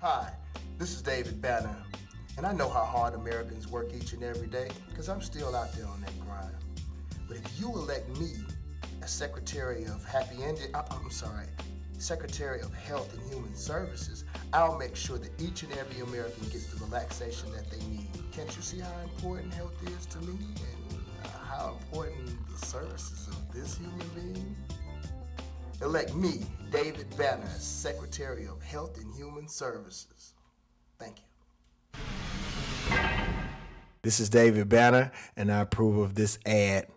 Hi, this is David Banner, and I know how hard Americans work each and every day because I'm still out there on that grind. But if you elect me as Secretary of Secretary of Health and Human Services, I'll make sure that each and every American gets the relaxation that they need. Can't you see how important health is to me and how important the services of this human being? Elect me, David Banner, as Secretary of Health and Human Services. Thank you. This is David Banner, and I approve of this ad.